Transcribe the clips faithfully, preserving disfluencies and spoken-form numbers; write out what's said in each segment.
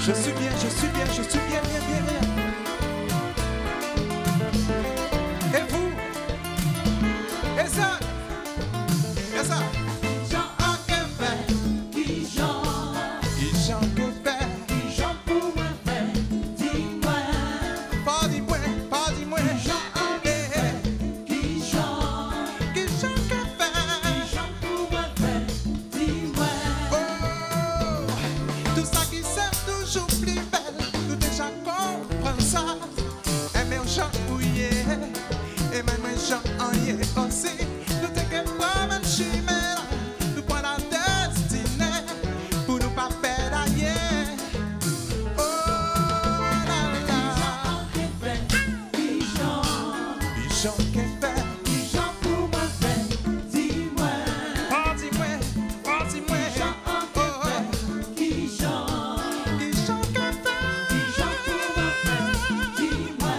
Je suis bien, je suis bien, je suis bien, bien, bien, bien. Et vous? Et ça? Et ça? Jean en que fait, qui Jean, Qui Jean que fait? qui Jean pour moi fait, dis-moi. Pas dis-moi, pas dis-moi. Jean en que fait, qui Jean, Qui Jean que fait? qui Jean pour moi fait, dis-moi. Oh, tout ça qui sert toujours plus belle, tout déjà comprend ça. Et même Jean ouillé, et même Jean en y est aussi. Nous t'es que pas même chimère, nous point la destinée, pour nous pas faire d'ailleurs. Oh la la, Que fait, qui Jean, qui Jean que fait? qui Jean pour moi fait, dis-moi. Oh dis-moi, oh dis-moi, Jean en oh que fait, qui Jean, qui Jean que fait? qui Jean pour moi fait, dis-moi.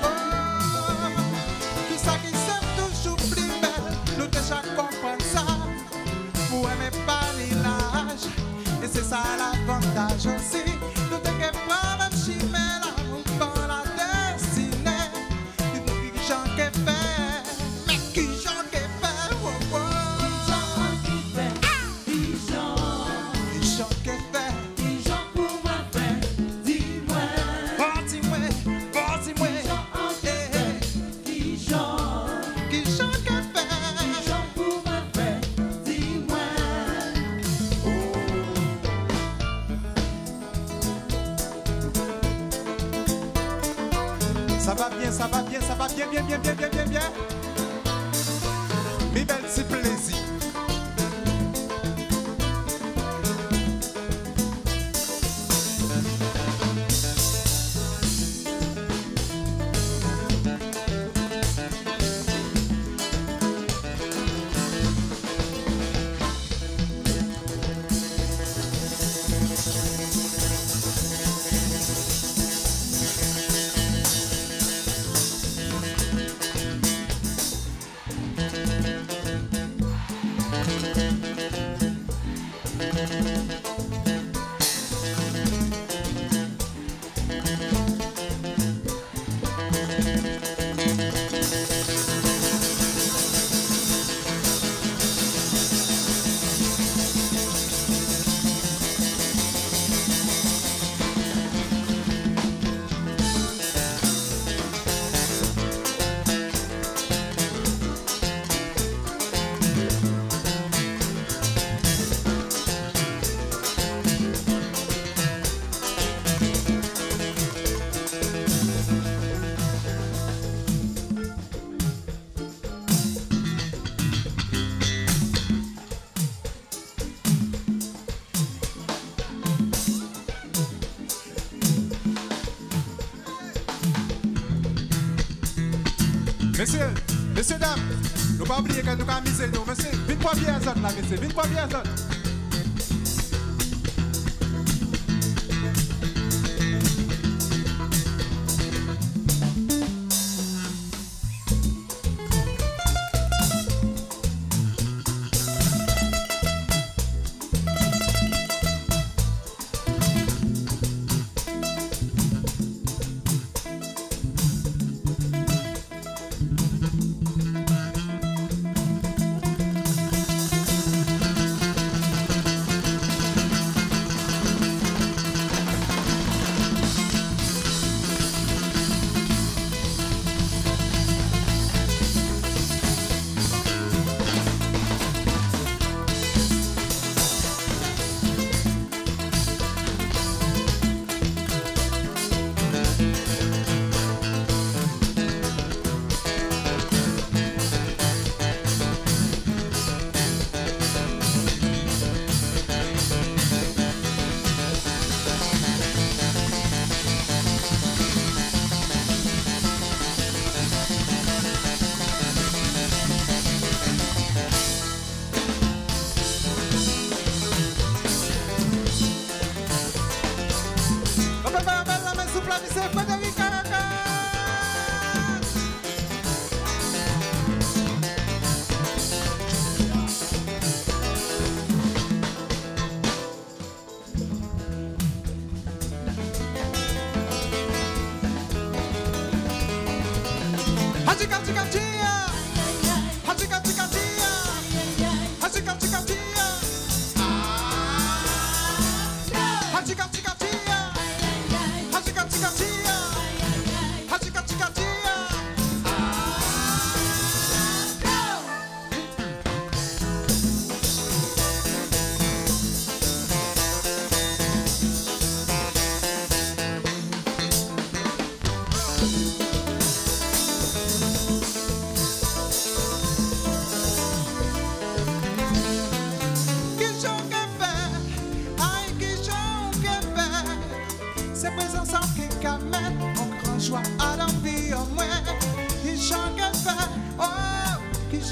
Tout ça qui sert toujours plus belle, nous déjà comprenons ça. Pour aimer pas l'âge, et c'est ça l'avantage aussi. Nous t'es que pas même chimère, nous pas la destinée. Qui Jean que fait, mais qui Jean que fait, oh, oh. Jean en qui fait, qui Jean, Qui Jean que fait, qui Jean pour moi fait, dis-moi. oh dis-moi, oh dis-moi, Jean en eh, eh. qui Jean, Qui Jean que qui fait. Jean pour moi fait, dis-moi. Ça va bien, ça va bien, ça va bien, bien, bien, bien, bien, bien, bien. Mes belles petits plaisirs. Messieurs, messieurs, dames, nous pas oublier que nous avons misé nous, monsieur. Vite pour bien zone là, messieurs, vite pour bien zone.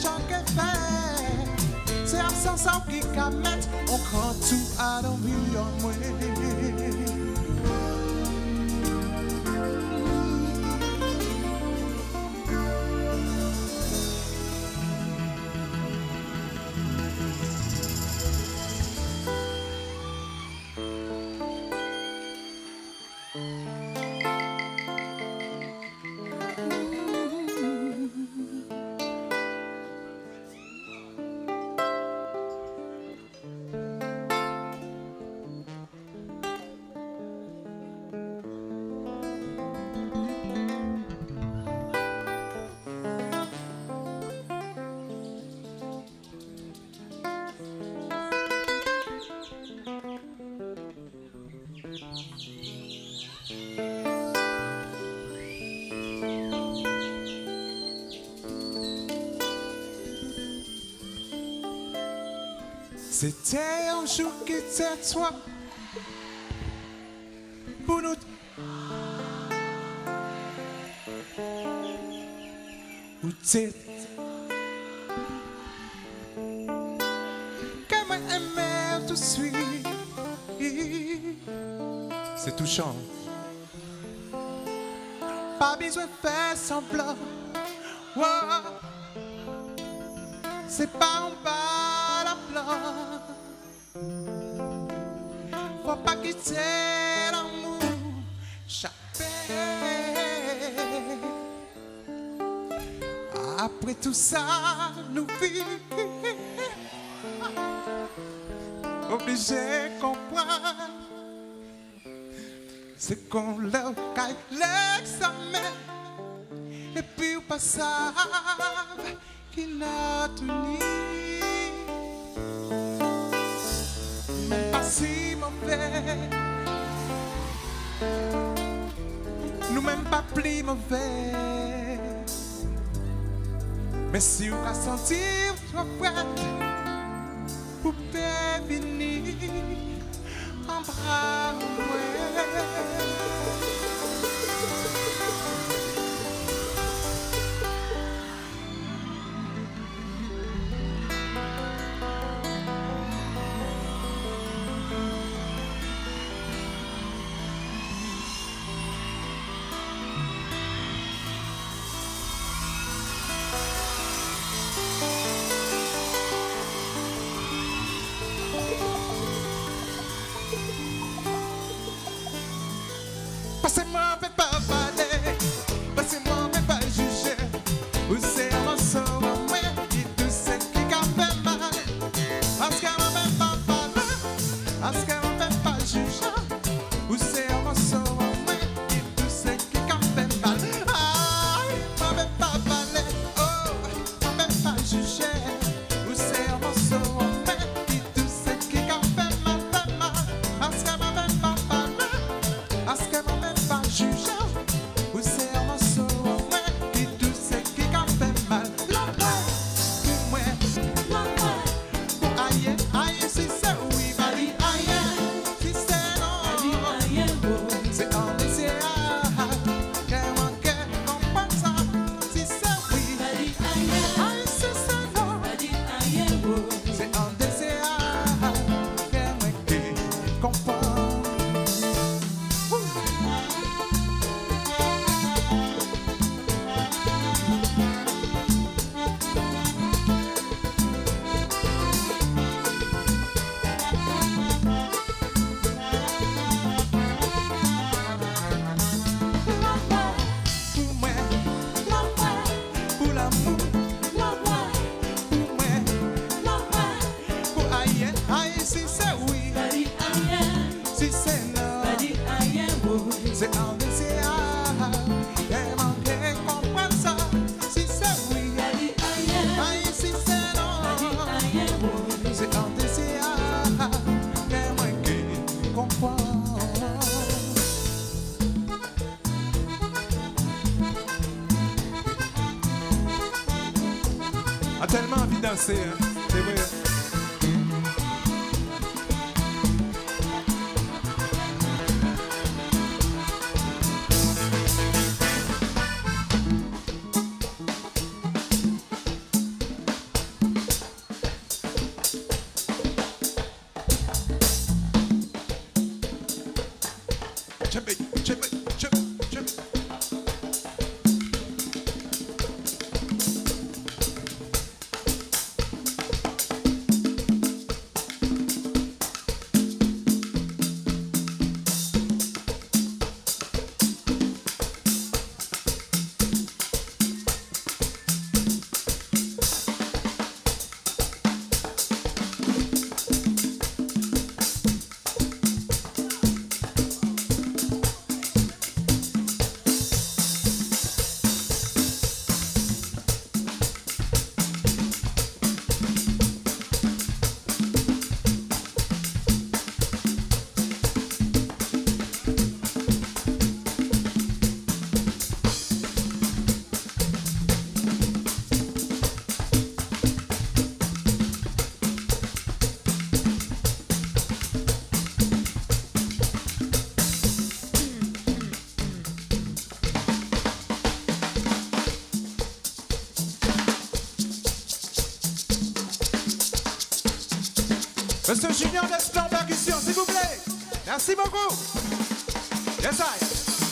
gens qui fait. C'est absence qui ka mettre on prend tout à dormir en moi. C'était un jour qui était toi pour nous. Où t'es que moi aimais tout suite. C'est touchant. Pas besoin de faire semblant. Wow. C'est pas un bas la plan. Faut pas quitter l'amour. Chaper. Après tout ça, nous vivons. Obligé de comprendre. C'est qu'on leur caille l'examen. Et puis au passage, qu'il n'a tenu. Même pas si mauvais. Nous même pas plus mauvais. Mais si vous avez senti trop près, vous pouvez venir en bras. Passez-moi, faites pas parler. Passez-moi, faites pas juger. Vous c'est un morceau, moi, qui tout ce qui a fait mal. Parce qu'elle m'a fait pas parler. Parce qu'elle m'a fait pas juger. Vous c'est un morceau, moi, qui tout ce qui a fait mal. Ah, m'a fait pas parler. Oh, m'a fait pas juger. Vous c'est un morceau, moi, qui tout ce qui a fait mal, fait mal. Parce qu'elle m'a fait pas parler. Parce qu'elle m'a fait pas juger. Vous c'est un morceau, moi, qui tout ce qui a fait mal. Pour moi, pour aïe, aïe, si c'est oui, bali, aïe, si c'est non, c'est en désir. Qu'elle manque, comprend ça, si c'est oui, aïe, si c'est non, c'est en désir. Qu'elle manque, comprend. Pour moi, pour l'amour, pour moi, pour aïe, aïe, si c'est oui, si c'est non, c'est en désir. Elle manque, comprend ça, si c'est oui, aïe, si c'est non, c'est en désir. Elle manque, comprend. A tellement envie de danser, hein? C'est vrai. Monsieur Junior d'Esplon Percussion, s'il vous plaît. Merci beaucoup. Yes, I.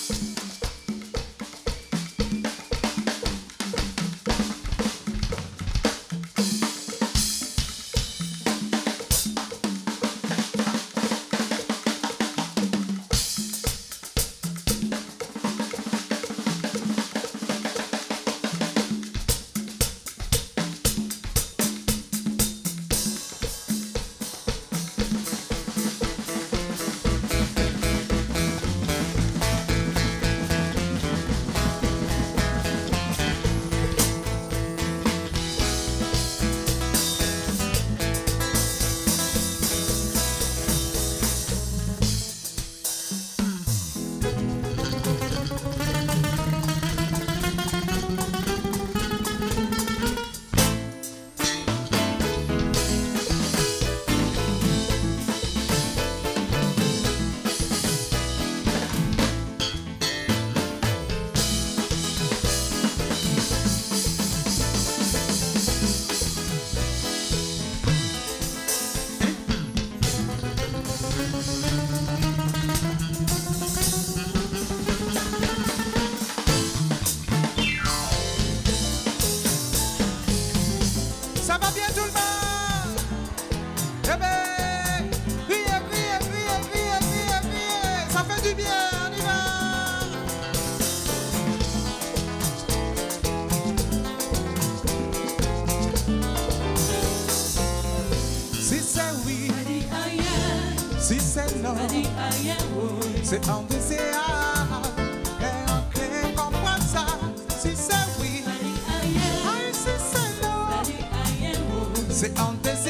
C'est en désir et en clé comprendre ça. Si c'est oui, aïe, si c'est non, c'est en désir.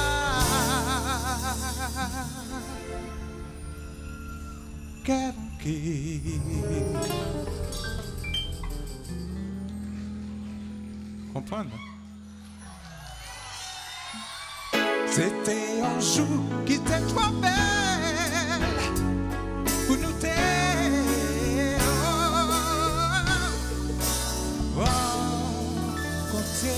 Quel qui comprendre. C'était un jour qui était trop belle. Pour nous t'aider, oh, oh, côté.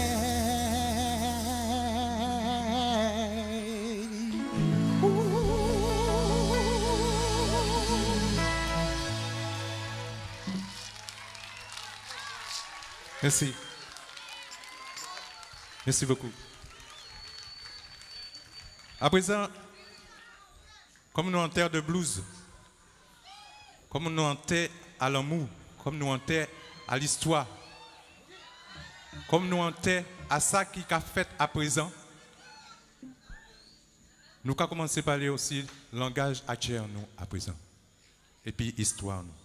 Merci. Merci beaucoup. À présent, comme nous en terre de blues, comme nous en terre à l'amour, comme nous en terre à l'histoire, comme nous en terre à ça qui a fait à présent, nous avons commencé à parler aussi langage à chair nous à présent, et puis histoire nous.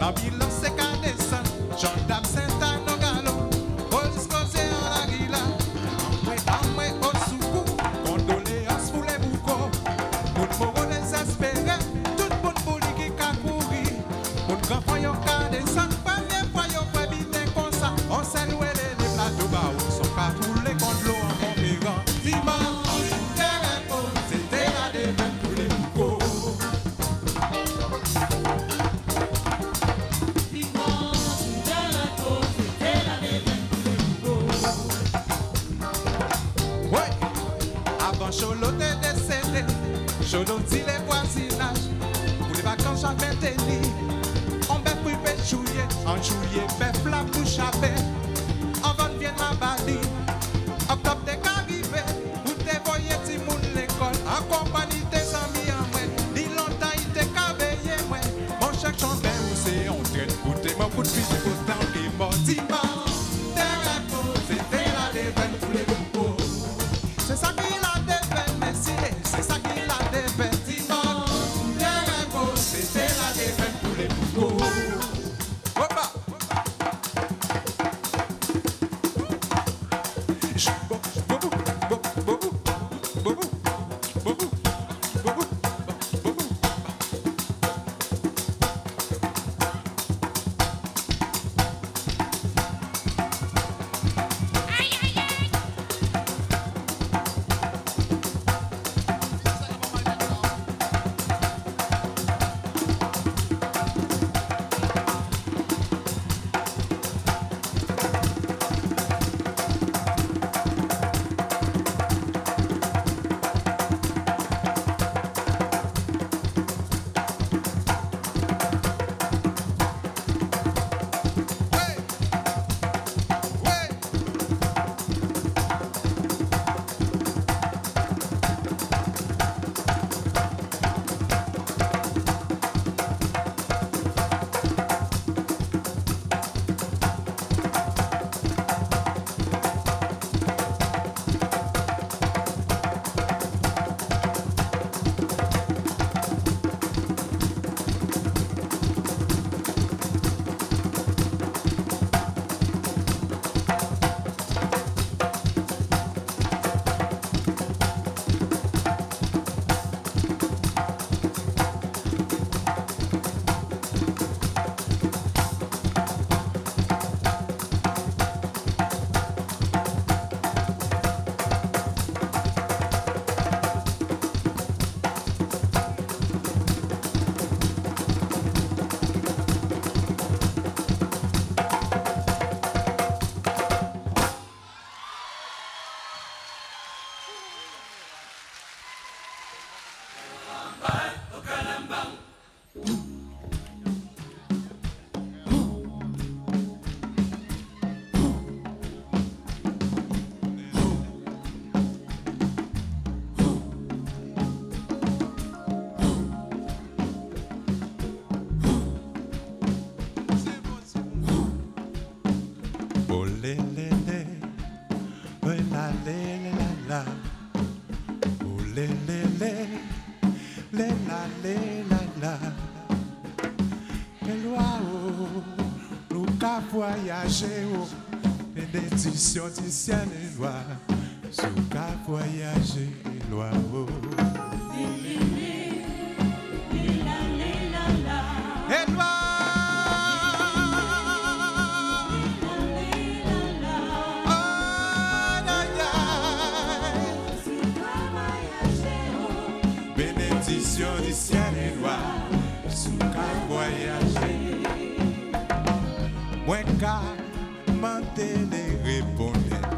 Babylon c'est qu'à descendre, gendarme Saint-Anne au galop, police causée en la guilla, amoué, amoué au soukou, condoléances pour les boucos, pour le moro désespéré, tout le monde pour lui qui a couru, pour le grand foyer qu'à descendre, premier foyer pour habiter comme ça, on s'est loué les plateaux bas, où sont qu'à rouler contre l'eau en Montpellier. Dimanche, terrain beau, c'était la défaite pour les boucos. Cholo t'est décédé, Cholo dit les voisinages, pour les vacances j'avais des lits, on bête privé juillet, en juillet bête la bouche à bête, en vente vient la bali, octobre t'es qu'arrivé, où t'es voyé ti moun l'école, en compagnie tes amis en moi, dit longtemps il t'est qu'aveillé moi, mon chèque j'en vais où c'est on traîne, pour tes mon coup de fils pour temps qui mort, dimanche, t'es réponse, c'était la déveine pour les boucos, c'est ça qui l'a c'est ça qui l'a défaite, dimanche, terrain beau, c'était la défaite pour les boucos. Opa! Bobo, bobo, bobo, bobo, bobo, bobo, bobo. Aïe, aïe, aïe! Voyager au l'édition du ciel et loi, sous qu'à voyager loi. Et loi. Bénédiction du ciel et loi, sous qu'à voyager. Moi qu'à menter les répondre,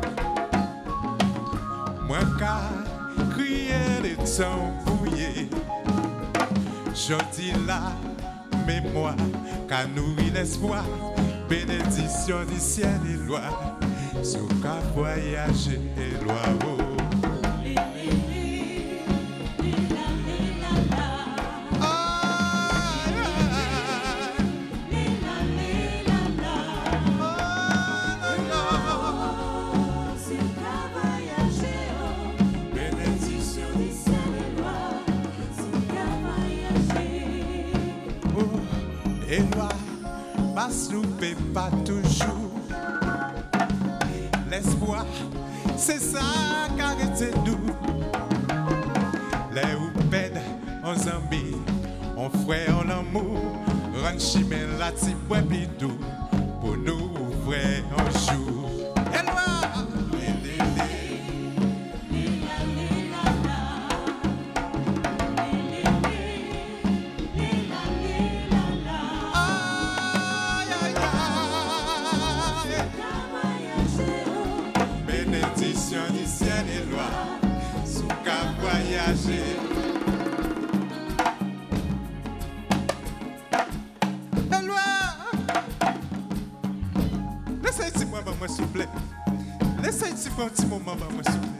moi qu'à crier les temps bouillés. Je dis la mémoire qu'à nourrir l'espoir, bénédiction du ciel et loi, sur qu'à voyager et loi. Oh. Et loi, pas souper, pas toujours. L'espoir, c'est ça qui arrête nous. Les ou pède, on zambi, on frère, on amour. Run chimel la ti bois bidou. Pour nous, frère, un jour. Eloi! Bénédiction du ciel et loi, sous qu'à voyager. Eloi! Laissez-moi, moi, s'il vous plaît. Laissez-moi un petit moment, moi, s'il vous plaît.